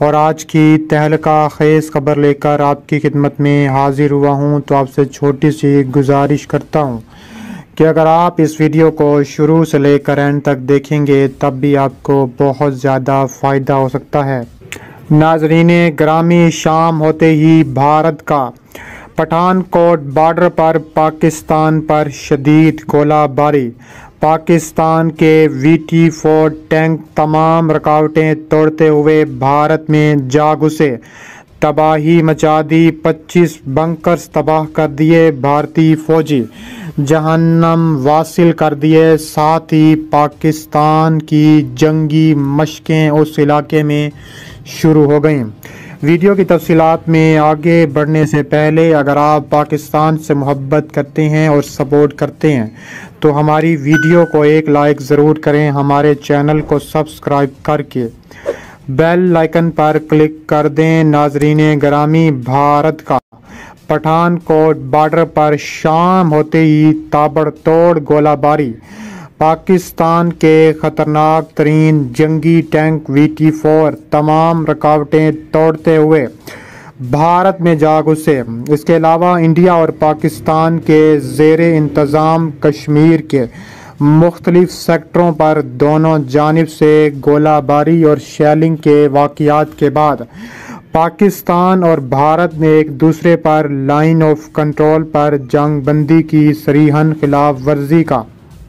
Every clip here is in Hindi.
और आज की तहलका खेज खबर लेकर आपकी खिदमत में हाजिर हुआ हूं। तो आपसे छोटी सी गुजारिश करता हूं कि अगर आप इस वीडियो को शुरू से लेकर एंड तक देखेंगे तब भी आपको बहुत ज़्यादा फ़ायदा हो सकता है। नाज़रीने ग्रामी, शाम होते ही भारत का पठानकोट बॉर्डर पर पाकिस्तान पर शदीद गोलाबारी। पाकिस्तान के VT-4 टैंक तमाम रुकावटें तोड़ते हुए भारत में जा घुसे, तबाही मचा दी। 25 बंकर्स तबाह कर दिए भारतीय फौजी, जहन्नम वासिल कर दिए। साथ ही पाकिस्तान की जंगी मशकें उस इलाके में शुरू हो गईं। वीडियो की तफसीलात में आगे बढ़ने से पहले अगर आप पाकिस्तान से मोहब्बत करते हैं और सपोर्ट करते हैं तो हमारी वीडियो को एक लाइक ज़रूर करें। हमारे चैनल को सब्सक्राइब करके बेल आइकन पर क्लिक कर दें। नाज़रीने ग्रामी, भारत का पठानकोट बॉर्डर पर शाम होते ही ताबड़तोड़ गोलाबारी। पाकिस्तान के ख़तरनाक तरीन जंगी टैंक VT-4 तमाम रुकावटें तोड़ते हुए भारत में जा घुसे। इसके अलावा इंडिया और पाकिस्तान के ज़ेरे इंतज़ाम कश्मीर के मुख्तलिफ सेक्टरों पर दोनों जानिब से गोलाबारी और शेलिंग के वाक़यात के बाद पाकिस्तान और भारत ने एक दूसरे पर लाइन ऑफ कंट्रोल पर जंग बंदी की सरीहन खिलाफ वर्जी का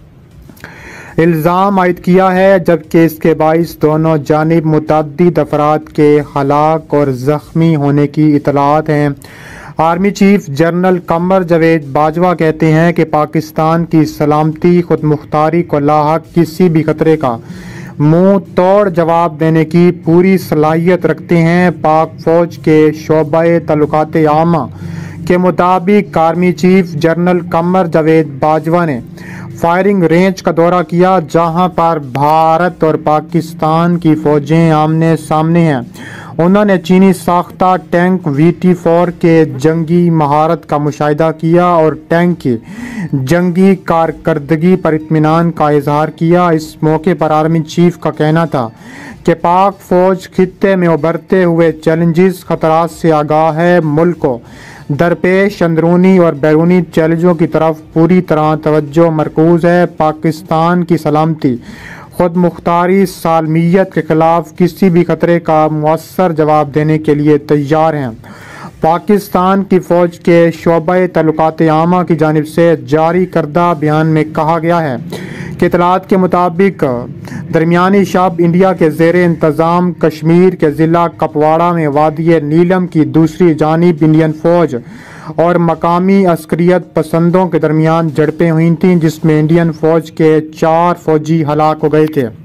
इल्ज़ाम आयद किया है, जबकि इसके बाइस दोनों जानिब मुतअद्दिद अफराद के हलाक और ज़ख्मी होने की इतलात हैं। Army chief general Qamar Javed Bajwa कहते हैं कि पाकिस्तान की सलामती खुद मुख्तारी को लाहक किसी भी खतरे का मुंह तोड़ जवाब देने की पूरी सलाहियत रखते हैं। पाक फौज के शोबे तल्लुकात आमा के मुताबिक army chief general Qamar Javed Bajwa ने फायरिंग रेंज का दौरा किया, जहां पर भारत और पाकिस्तान की फौजें आमने सामने हैं। उन्होंने चीनी साख्ता टैंक VT-4 के जंगी महारत का मुशाहिदा किया और टैंक की जंगी कारकर्दगी पर इत्मीनान का इजहार किया। इस मौके पर आर्मी चीफ का कहना था कि पाक फौज खित्ते में उभरते हुए चैलेंजेस खतरात से आगाह है। मुल्क को दरपेश अंदरूनी और बैरूनी चैलेंजों की तरफ पूरी तरह तवज्जो मरकूज है। पाकिस्तान की सलामती खुद मुख्तारी सालमियत के खिलाफ किसी भी खतरे का मुअस्सर जवाब देने के लिए तैयार हैं। पाकिस्तान की फौज के शोबे तल्लुकात आमा की जानिब से जारी करदा बयान में कहा गया है कि इतलात के मुताबिक दरमियानी शब इंडिया के ज़ेरे इंतज़ाम कश्मीर के ज़िला कपवाड़ा में वादी नीलम की दूसरी जानिब इंडियन फौज और मकामी अस्करियत पसंदों के दरमियान झड़पें हुई थीं, जिसमें इंडियन फौज के 4 फौजी हलाक हो गए थे।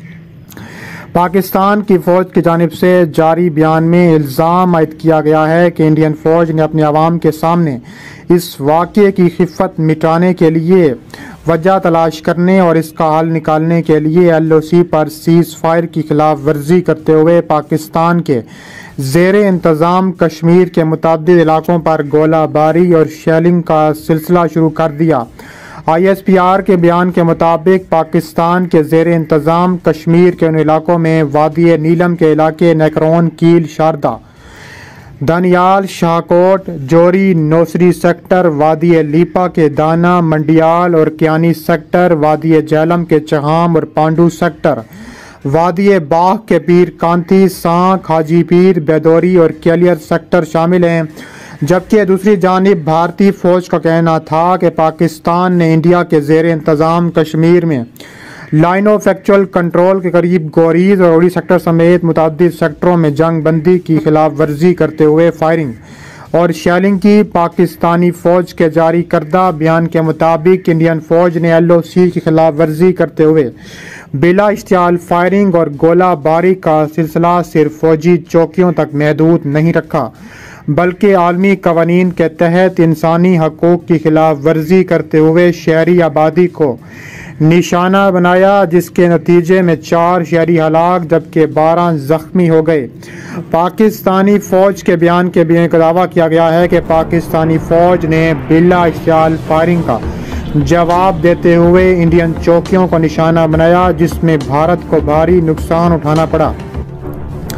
पाकिस्तान की फ़ौज की जानिब से जारी बयान में इल्ज़ाम आयद किया गया है कि इंडियन फ़ौज ने अपने अवाम के सामने इस वाक़े की खिफ़त मिटाने के लिए वजह तलाश करने और इसका हल निकालने के लिए LOC पर सीज़ फायर की खिलाफ वर्जी करते हुए पाकिस्तान के ज़ेरे इंतज़ाम कश्मीर के मुतअद्दिद इलाकों पर गोलाबारी और शेलिंग का सिलसिला शुरू कर दिया। ISPR के बयान के मुताबिक पाकिस्तान के ज़ेरे इंतज़ाम कश्मीर के उन इलाकों में वादी नीलम के इलाके नैकरोन, कील, शारदा, दानियाल, शाहकोट, जोरी, नौसरी सेक्टर, वादी लीपा के दाना, मंडियाल और क्यानी सेक्टर, वादी झेलम के चहाम और पांडू सेक्टर, वादी बाग के पीर कांती, सांख, हाजी पीर, बेदौरी और क्लियर सेक्टर शामिल हैं। जबकि दूसरी जानिब भारतीय फौज का कहना था कि पाकिस्तान ने इंडिया के ज़ेरे इंतज़ाम कश्मीर में लाइन ऑफ एक्चुअल कंट्रोल के करीब गोरीज और उड़ी सेक्टर समेत मुतअद्दिद सेक्टरों में जंग बंदी की खिलाफ वर्जी करते हुए फायरिंग और शेलिंग की। पाकिस्तानी फौज के जारी करदा बयान के मुताबिक इंडियन फौज ने LOC की खिलाफ वर्जी करते हुए बिला इश्तियाल फायरिंग और गोलाबारी का सिलसिला सिर्फ फौजी चौकियों तक महदूद नहीं रखा, बल्कि आलमी कवानीन के तहत इंसानी हकूक़ की खिलाफ वर्जी करते हुए शहरी आबादी को निशाना बनाया, जिसके नतीजे में 4 शहरी हलाक जबकि 12 जख्मी हो गए। पाकिस्तानी फ़ौज के बयान के भी एक दावा किया गया है कि पाकिस्तानी फ़ौज ने बिला इश्तियाल फायरिंग का जवाब देते हुए इंडियन चौकियों को निशाना बनाया, जिसमें भारत को भारी नुकसान उठाना पड़ा।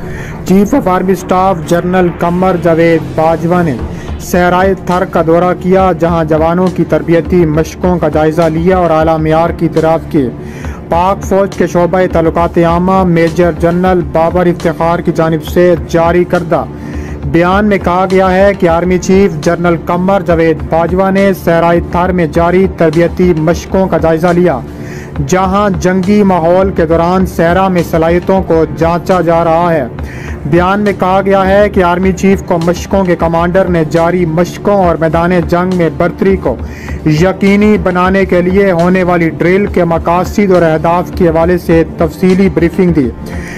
Chief of army staff general Qamar Javed Bajwa ने सहराए थर का दौरा किया, जहां जवानों की तरबियती मशकों का जायजा लिया और आला मियार की तरफ के पाक फौज के शोबा ताल्लुकात आमा मेजर जनरल बाबर इफ्तिखार की जानिब से जारी करदा बयान में कहा गया है कि army chief general Qamar Javed Bajwa ने सहराए थर में जारी तरबियती मशकों का जायजा लिया, जहां जंगी माहौल के दौरान सहरा में सलाहियतों को जांचा जा रहा है। बयान में कहा गया है कि आर्मी चीफ को मशकों के कमांडर ने जारी मशकों और मैदान जंग में बर्तरी को यकीनी बनाने के लिए होने वाली ड्रिल के मकासद और अहदाफ के हवाले से तफसीली ब्रीफिंग दी।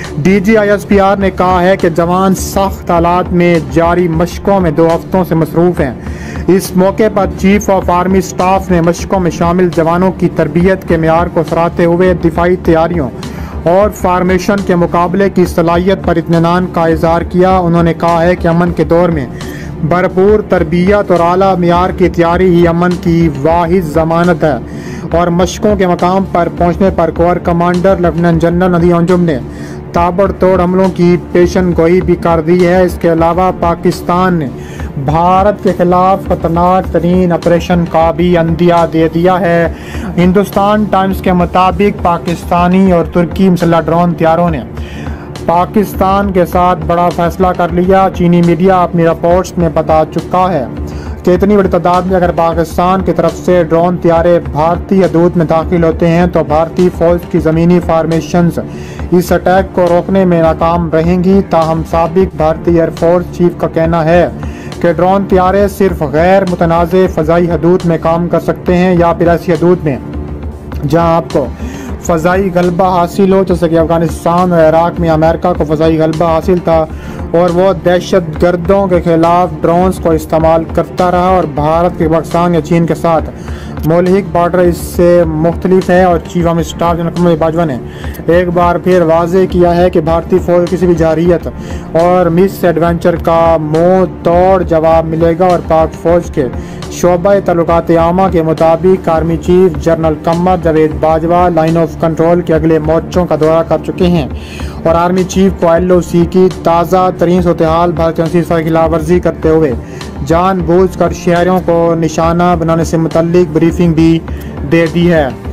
DGISPR ने कहा है कि जवान सख्त हालात में जारी मशकों में 2 हफ्तों से मसरूफ़ हैं। इस मौके पर चीफ ऑफ आर्मी स्टाफ ने मशकों में शामिल जवानों की तरबियत के मेयार को सराहते हुए दिफाई तैयारियों और फार्मेशन के मुकाबले की सलाहियत पर इत्मीनान का इजहार किया। उन्होंने कहा है कि अमन के दौर में भरपूर तरबियत और आला मियार की तैयारी ही अमन की वाहिद ज़मानत है, और मशकों के मकाम पर पहुँचने पर कोर कमांडर लेफ्टिनेंट जनरल नदी अंजुम ने ताबड़तोड़ हमलों की पेशन गोई भी कर दी है। इसके अलावा पाकिस्तान ने भारत के खिलाफ खतरनाक तरीन ऑपरेशन का भी अंदिया दे दिया है। हिंदुस्तान टाइम्स के मुताबिक पाकिस्तानी और तुर्की मुसल्लह ड्रोन तैयारों ने पाकिस्तान के साथ बड़ा फैसला कर लिया। चीनी मीडिया अपनी रिपोर्ट्स में बता चुका है कि इतनी बड़ी तादाद में अगर पाकिस्तान की तरफ से ड्रोन तैयारे भारतीय हदूद में दाखिल होते हैं तो भारतीय फौज की ज़मीनी फार्मेशंस इस अटैक को रोकने में नाकाम रहेंगी। ताहम साबिक भारतीय एयरफोर्स चीफ का कहना है कि ड्रोन तैयारे सिर्फ गैर मुतनाज़ फ़ज़ाई हदूद में काम कर सकते हैं या फिर ऐसी हदूद में जहाँ आपको फ़ज़ाई गलबा हासिल हो, जैसे कि अफ़गानिस्तान और इराक़ में अमेरिका को फ़ज़ाई गलबा हासिल था और वो दहशत गर्दों के ख़िलाफ़ ड्रोन्स को इस्तेमाल करता रहा, और भारत के पाकिस्तान या चीन के साथ मौलिक बॉर्डर इससे मुख्तलिफ है। और chief of staff general Qamar Bajwa ने एक बार फिर वाज़े किया है कि भारतीय फ़ौज किसी भी जारियत और मिस एडवेंचर का मुँह तोड़ जवाब मिलेगा। और पाक फ़ौज के शोबा ताल्लुकात आमा के मुताबिक army chief general Qamar Javed Bajwa line of control के अगले मोर्चों का दौरा कर चुके हैं और आर्मी चीफ को LOC की ताज़ा तरीन सूरत हाल भारत की खिलाफ वर्जी करते हुए जानबूझकर शहरों को निशाना बनाने से मुतल्लिक ब्रीफिंग भी दे दी है।